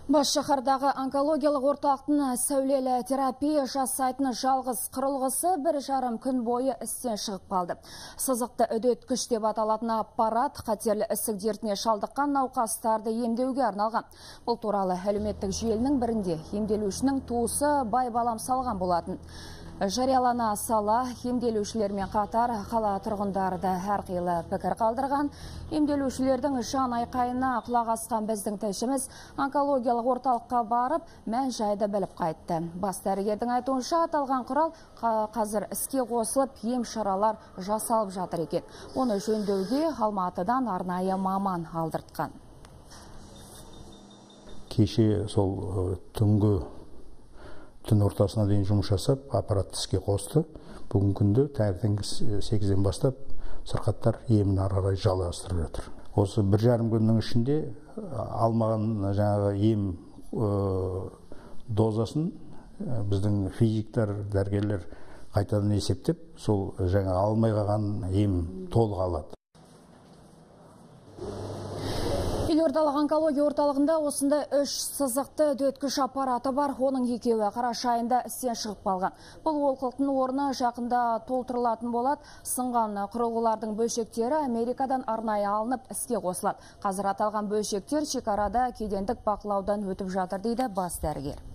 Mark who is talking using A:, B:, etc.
A: Бас шаһардағы онкологиялық орталықтың сәулелі терапия жасайтын жалғыз құрылғысы 1,5 күн бойы істен шығып қалды. Сызықты үдеткіш деп аталатын аппарат қатерлі ісік дертіне шалдыққан науқастарды емдеуге арналған. Бұл туралы әлеуметтік желінің бірінде емделушінің туысы байбалам салған болатын. Жариялана сала емделушілермен қатар қала тұрғындары да әрқилы пікір қалдырған. Емделушілердің жан айқайына құлақ асқан біздің тілшіміз онкологиялық орталыққа барып, мән жайды біліп қайтты. Бас дәрігердің айтуынша аталған құрал қазір іске қосылып, ем шаралар жасалып жатыр екен. Оны жөндеуге Алматыдан арнайы маман алдыртқан.
B: Кеше сол түн ортасына дейін жұмыс жасап, аппарат іске қосты. Бүгін күнде таңертеңгі 8-ден бастап сырқаттар емін ары қарай жалғастырып жатыр. Осы 1,5 күннің ішінде алмаған жаңағы ем дозасын біздің физиктар, дәрігерлер қайтадан есептеп, сол жаңа алмай қалған ем толық алады.
A: Елордалық онкология орталығында осындай 3 сызықты үдеткіш аппараты бар, оның екеуі қараша айында істен шығып қалған. Бұл олқылықтың орны жақында толтырылатын болады. Сынған құрылғылардың бөлшектері Америкадан арнайы алынып іске қосылады. Қазір аталған бөлшектер шекарада кедендік бақылаудан өтіп жатыр дейді бас дәрігер.